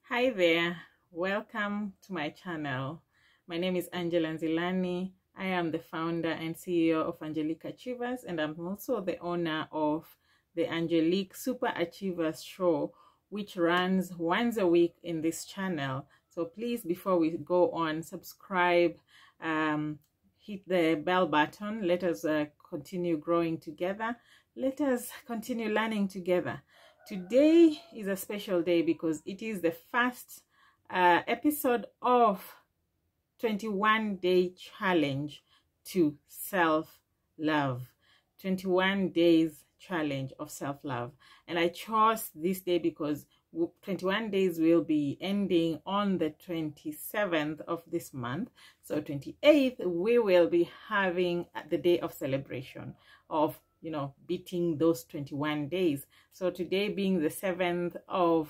Hi there, welcome to my channel. My name is Angela Nzilani. I am the founder and CEO of Angelique Achievers, and I'm also the owner of the Angelique Super Achievers Show, which runs once a week in this channel. So please, before we go on, subscribe, hit the bell button. Let us continue growing together. Let us continue learning together. Today is a special day because it is the first episode of 21-day challenge to self-love. 21 days challenge of self-love. And I chose this day because 21 days will be ending on the 27th of this month. So 28th, we will be having the day of celebration of beating those 21 days. So today being the 7th of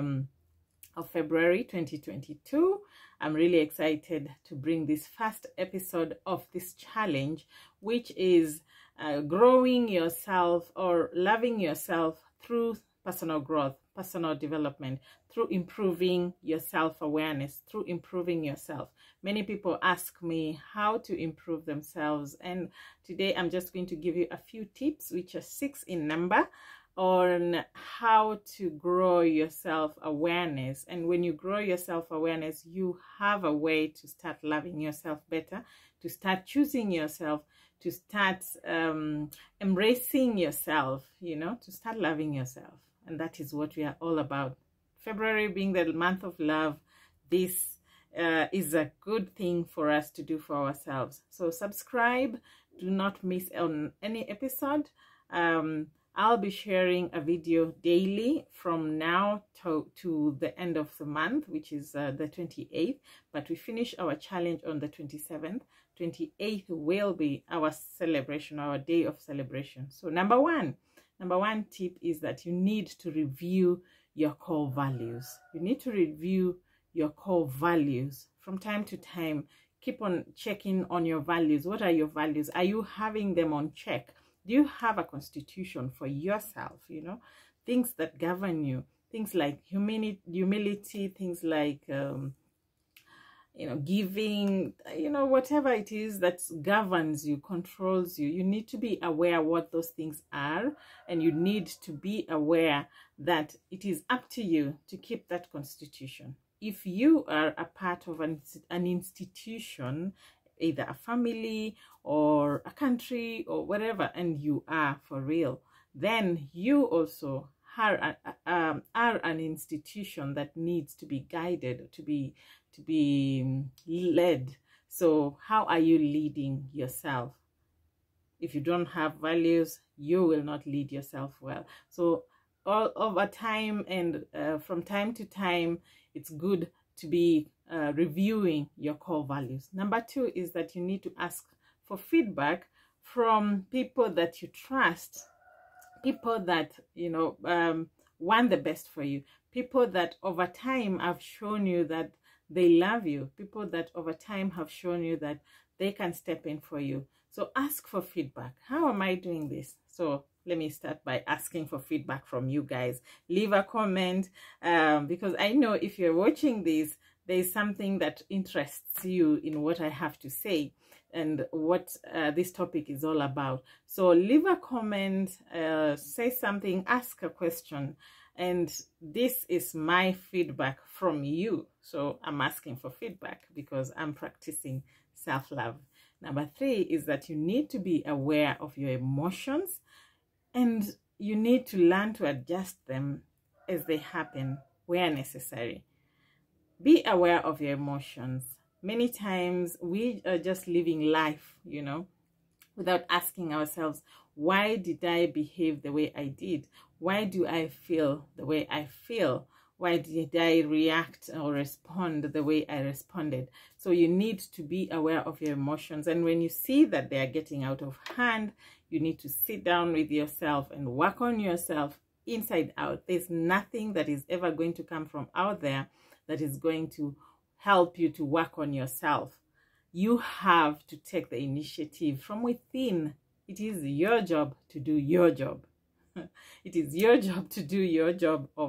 February 2022, I'm really excited to bring this first episode of this challenge, which is growing yourself or loving yourself through personal growth, personal development, through improving your self-awareness, through improving yourself. Many people ask me how to improve themselves, and today I'm just going to give you a few tips, which are 6 in number, on how to grow your self-awareness. And when you grow your self-awareness, you have a way to start loving yourself better, to start choosing yourself, to start embracing yourself, to start loving yourself. And that is what we are all about. February being the month of love, this is a good thing for us to do for ourselves. So subscribe, do not miss on any episode. I'll be sharing a video daily from now to the end of the month, which is the 28th. But we finish our challenge on the 27th. 28th will be our celebration, our day of celebration. So number one tip is that you need to review your core values. You need to review your core values from time to time. Keep on checking on your values. What are your values? Are you having them on check? Do you have a constitution for yourself? Things that govern you, things like humility, things like giving, whatever it is that governs you, controls you. You need to be aware what those things are, and you need to be aware that it is up to you to keep that constitution. If you are a part of an institution, either a family or a country or whatever, and you are for real, then you also are an institution that needs to be guided, to be led. So how are you leading yourself? If you don't have values, you will not lead yourself well. So all over time and from time to time, it's good to be reviewing your core values. Number 2 is that you need to ask for feedback from people that you trust, people that want the best for you, people that over time have shown you that they love you, people that over time have shown you that they can step in for you. So ask for feedback. How am I doing this? So let me start by asking for feedback from you guys. Leave a comment because I know if you're watching this, there's something that interests you in what I have to say and what this topic is all about. So leave a comment, say something, ask a question. And this is my feedback from you. So I'm asking for feedback because I'm practicing self-love. Number 3 is that you need to be aware of your emotions, and you need to learn to adjust them as they happen where necessary. Be aware of your emotions. Many times we are just living life, without asking ourselves, why did I behave the way I did? Why do I feel the way I feel? Why did I react or respond the way I responded? So you need to be aware of your emotions. And when you see that they are getting out of hand, you need to sit down with yourself and work on yourself inside out. There's nothing that is ever going to come from out there that is going to help you to work on yourself. You have to take the initiative from within. It is your job to do your job. It is your job to do your job of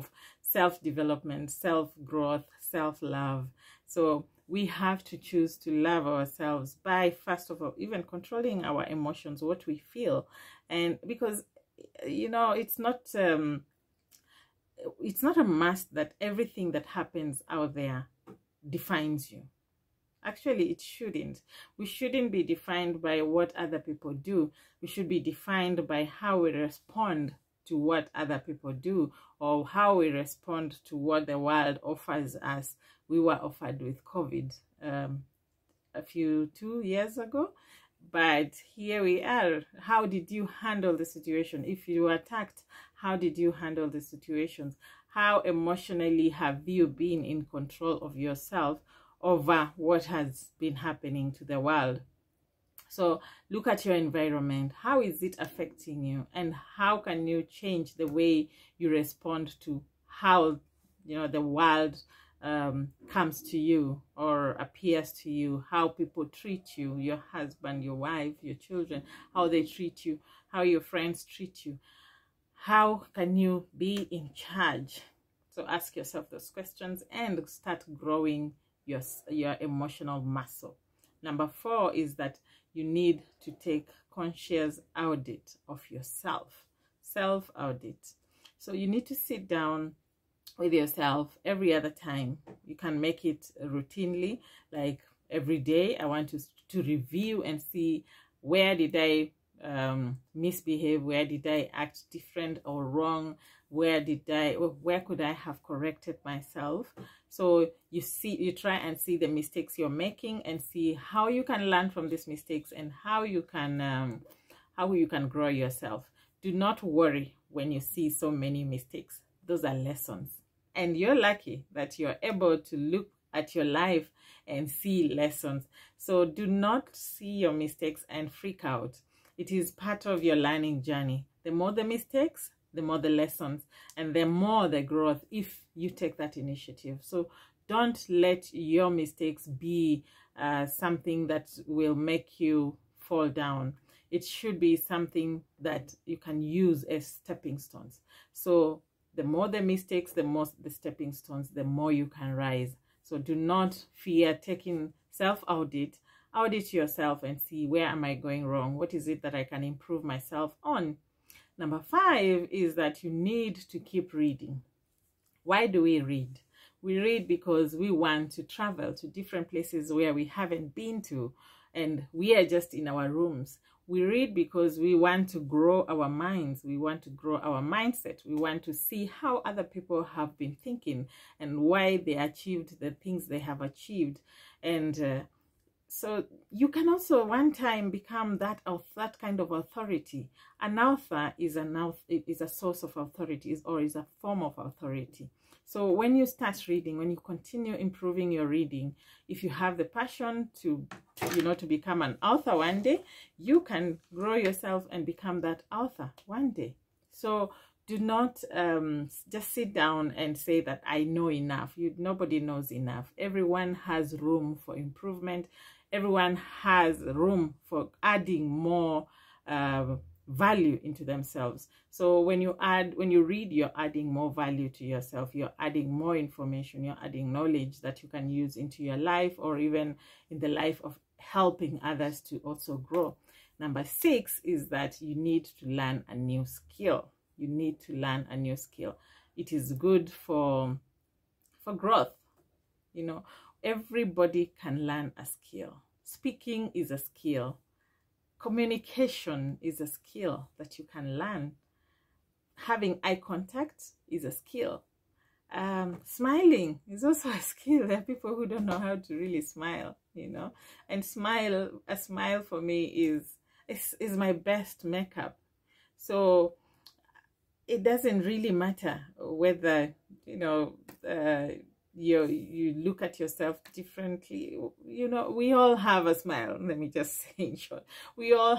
self-development, self-growth, self-love. So we have to choose to love ourselves by, first of all, even controlling our emotions, what we feel. And because, you know, it's not a must that everything that happens out there defines you. Actually, it shouldn't. We shouldn't be defined by what other people do. We should be defined by how we respond to what other people do, or how we respond to what the world offers us. We were offered with COVID a few 2 years ago, but here we are. How did you handle the situation? If you were attacked, how did you handle the situations? How emotionally have you been in control of yourself over what has been happening to the world? So look at your environment. How is it affecting you? And how can you change the way you respond to how, you know, the world comes to you or appears to you, how people treat you, your husband, your wife, your children, how they treat you, how your friends treat you. How can you be in charge? So ask yourself those questions and start growing your emotional muscle. Number 4 is that you need to take conscious audit of yourself, self-audit. So you need to sit down with yourself every other time. You can make it routinely, like every day. I want to review and see, where did I misbehave, where did I act different or wrong, where could I have corrected myself? So you try and see the mistakes you're making and see how you can learn from these mistakes and how you can grow yourself. Do not worry when you see so many mistakes. Those are lessons, and you're lucky that you're able to look at your life and see lessons. So do not see your mistakes and freak out. It is part of your learning journey. The more the mistakes, the more the lessons, and the more the growth if you take that initiative. So don't let your mistakes be something that will make you fall down. It should be something that you can use as stepping stones. So the more the mistakes, the more the stepping stones, the more you can rise. So do not fear taking self-audit. Audit yourself and see, where am I going wrong? What is it that I can improve myself on? Number 5 is that you need to keep reading. Why do we read? We read because we want to travel to different places where we haven't been to, and we are just in our rooms. We read because we want to grow our minds. We want to grow our mindset. We want to see how other people have been thinking and why they achieved the things they have achieved. And so you can also one time become that kind of authority. An author is a source of authority, or is a form of authority. So when you start reading, when you continue improving your reading, if you have the passion to become an author one day, you can grow yourself and become that author one day. So do not just sit down and say that I know enough. Nobody knows enough. Everyone has room for improvement. Everyone has room for adding more value into themselves. So when you read, you're adding more value to yourself. You're adding more information. You're adding knowledge that you can use into your life, or even in the life of helping others to also grow. Number 6 is that you need to learn a new skill. You need to learn a new skill. It is good for growth. You know, everybody can learn a skill. Speaking is a skill. Communication is a skill that you can learn. Having eye contact is a skill. Smiling is also a skill. There are people who don't know how to really smile, and a smile for me is my best makeup. So it doesn't really matter whether, you look at yourself differently. We all have a smile. Let me just say in short, we all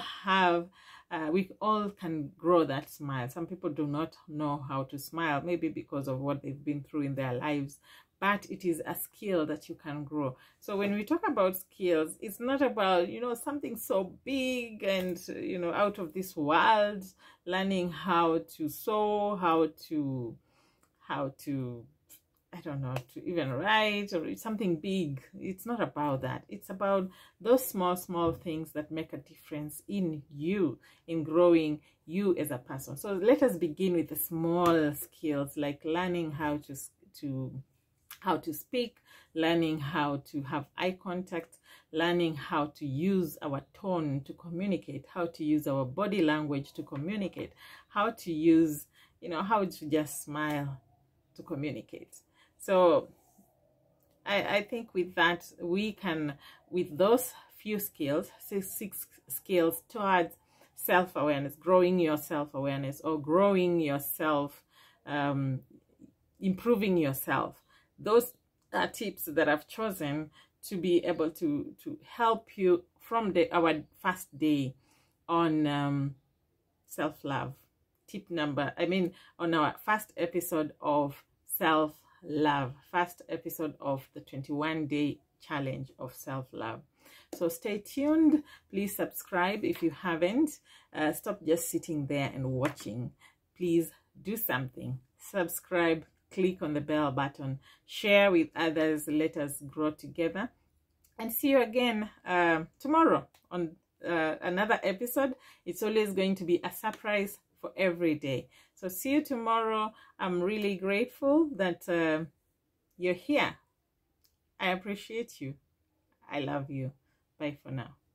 can grow that smile. Some people do not know how to smile, maybe because of what they've been through in their lives, but it is a skill that you can grow. So when we talk about skills, it's not about, something so big and, out of this world, learning how to sew, how how to, I don't know, to even write or something big. It's not about that. It's about those small things that make a difference in you, in growing you as a person. So let us begin with the small skills, like learning how to speak, learning how to have eye contact, learning how to use our tone to communicate, how to use our body language to communicate, how to use, how to just smile to communicate. So I think with that, we can, with those few skills, six skills towards self-awareness, growing your self-awareness, or growing yourself, improving yourself. Those are tips that I've chosen to be able to help you from our first day on self-love. On our first episode of self-love, first episode of the 21-day challenge of self-love. So stay tuned. Please subscribe if you haven't. Stop just sitting there and watching. Please do something. Subscribe, click on the bell button, share with others. Let us grow together, and see you again tomorrow on another episode. It's always going to be a surprise for every day. So see you tomorrow. I'm really grateful that you're here. I appreciate you. I love you. Bye for now.